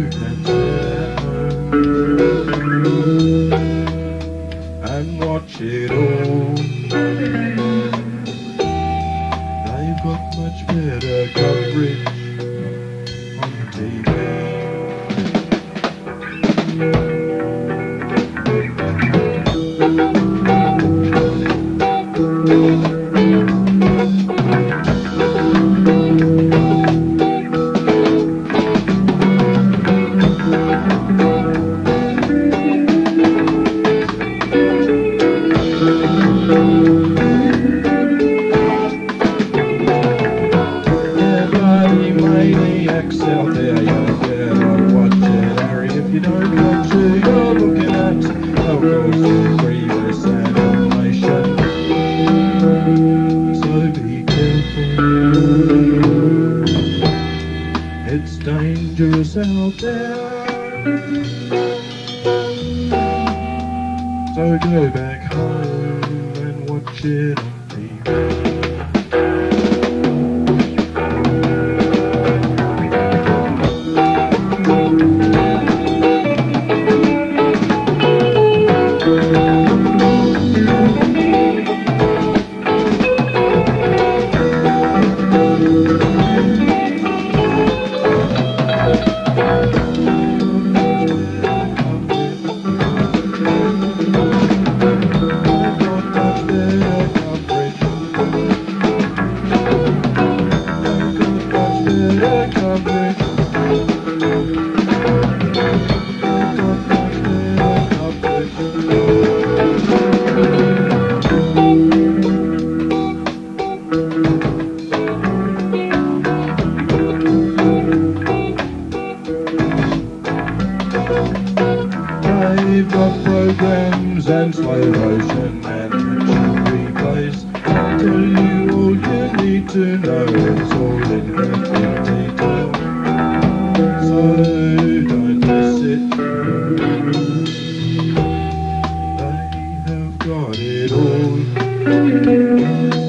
can sit at home and watch it all. They've got much better coverage on TV. Maniacs out there, you better watch it, Harry. If you don't watch it, you're looking at some grievous animation. So be careful, it's dangerous out there. So go back home and watch it on TV. They've got programs and slow motion and action replays. I'll tell you all you need to know, it's all in graphic detail. So don't miss it, they have got it all.